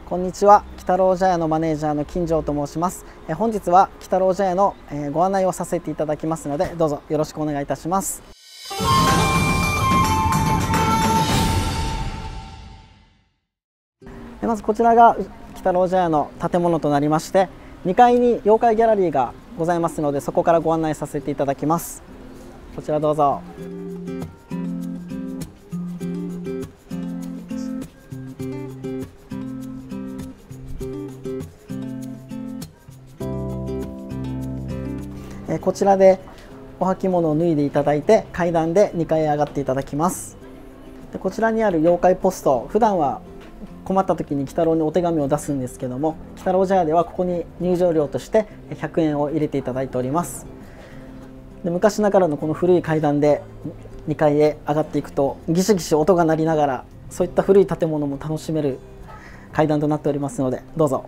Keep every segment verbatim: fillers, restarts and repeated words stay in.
こんにちは、鬼太郎茶屋のマネージャーの金城と申します。え本日は鬼太郎茶屋のえご案内をさせていただきますので、どうぞよろしくお願いいたします。まずこちらが鬼太郎茶屋の建物となりまして、にかいに妖怪ギャラリーがございますので、そこからご案内させていただきます。こちらどうぞ。こちらでお履物を脱いでいただいて、階段でにかいへ上がっていただきます。でこちらにある妖怪ポスト、普段は困った時に鬼太郎にお手紙を出すんですけども、鬼太郎茶屋ではここに入場料としてひゃくえんを入れていただいております。で昔ながらのこの古い階段でにかいへ上がっていくと、ギシギシ音が鳴りながら、そういった古い建物も楽しめる階段となっておりますので、どうぞ。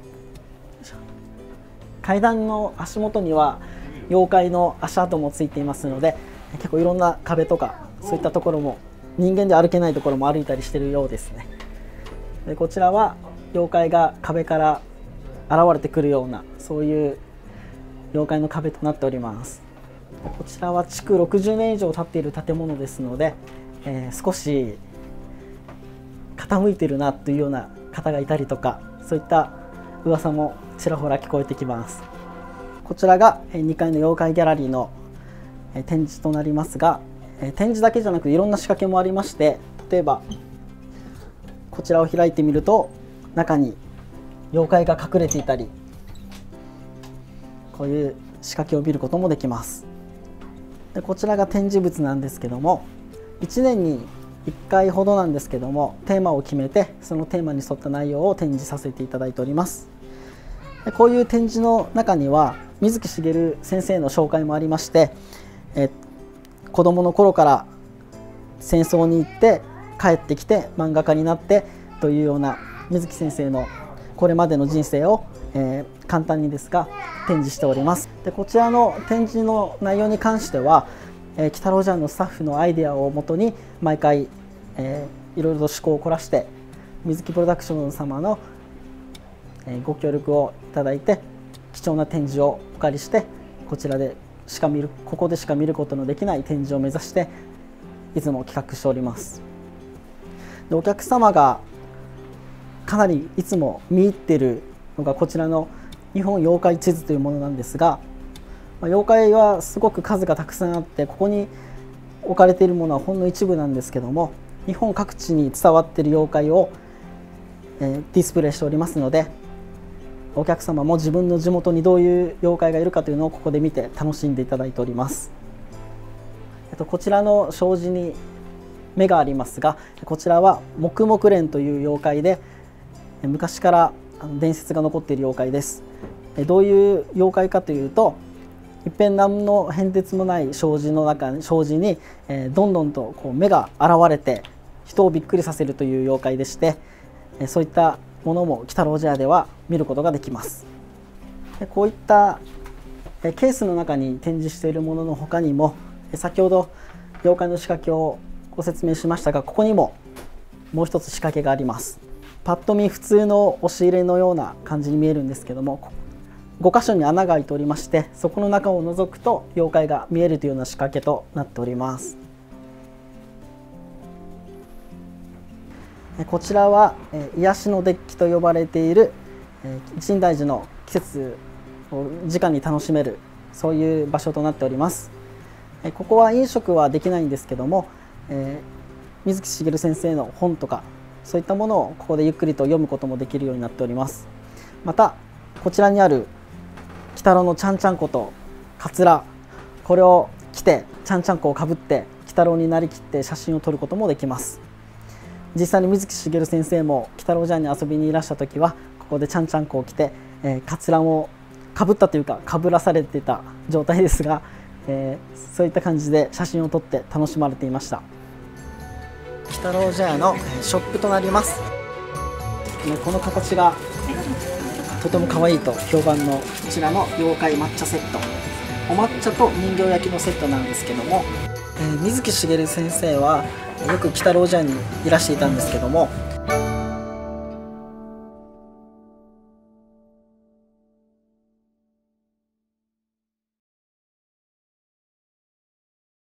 階段の足元には妖怪の足跡もついていますので、結構いろんな壁とかそういったところも、人間で歩けないところも歩いたりしているようですね。でこちらは妖怪が壁から現れてくるような、そういう妖怪の壁となっております。こちらは築ろくじゅうねん以上経っている建物ですので、えー、少し傾いてるなというような方がいたりとか、そういった噂もちらほら聞こえてきます。こちらがにかいの妖怪ギャラリーの展示となりますが、展示だけじゃなくいろんな仕掛けもありまして、例えばこちらを開いてみると、中に妖怪が隠れていたり、こういう仕掛けを見ることもできます。でこちらが展示物なんですけども、いちねんにいっかいほどなんですけども、テーマを決めてそのテーマに沿った内容を展示させていただいております。でこういう展示の中には水木しげる先生の紹介もありまして、え子どもの頃から戦争に行って帰ってきて漫画家になってというような水木先生のこれまでの人生を、えー、簡単にですが展示しております。でこちらの展示の内容に関しては、えー、鬼太郎茶屋のスタッフのアイデアをもとに毎回、えー、いろいろと趣向を凝らして水木プロダクション様の、えー、ご協力をいただいて、貴重な展示をお借りして、こちらでしか見るここでしか見ることのできない展示を目指していつも企画しております。でお客様がかなりいつも見入っているのがこちらの日本妖怪地図というものなんですが、まあ、妖怪はすごく数がたくさんあって、ここに置かれているものはほんの一部なんですけども、日本各地に伝わっている妖怪を、えー、ディスプレイしておりますので、お客様も自分の地元にどういう妖怪がいるかというのをここで見て楽しんでいただいております。えっと、こちらの障子に目がありますが、こちらは木木蓮という妖怪で、昔から伝説が残っている妖怪です。どういう妖怪かというと、一見何の変哲もない障子の中に障子に、えー、どんどんとこう目が現れて人をびっくりさせるという妖怪でして、そういったものも鬼太郎茶屋では見ることができます。でこういったケースの中に展示しているものの他にも、先ほど妖怪の仕掛けをご説明しましたが、ここにももう一つ仕掛けがあります。パッと見普通の押し入れのような感じに見えるんですけども、ご箇所に穴が開いておりまして、そこの中を覗くと妖怪が見えるというような仕掛けとなっております。こちらは癒しのデッキと呼ばれている深大寺の季節を直に楽しめる、そういう場所となっております。ここは飲食はできないんですけども、水木しげる先生の本とかそういったものをここでゆっくりと読むこともできるようになっております。またこちらにある鬼太郎のちゃんちゃんことかつら、これを着てちゃんちゃんこをかぶって鬼太郎になりきって写真を撮ることもできます。実際に水木しげる先生も鬼太郎茶屋に遊びにいらした時は、ここでちゃんちゃんこを着て、えー、かつらをかぶったというかかぶらされていた状態ですが、えー、そういった感じで写真を撮って楽しまれていました。鬼太郎茶屋のショップとなります。この形がとても可愛いと評判のこちらの妖怪抹茶セット、お抹茶と人形焼きのセットなんですけども、えー、水木しげる先生はよく鬼太郎茶屋にいらしていたんですけども、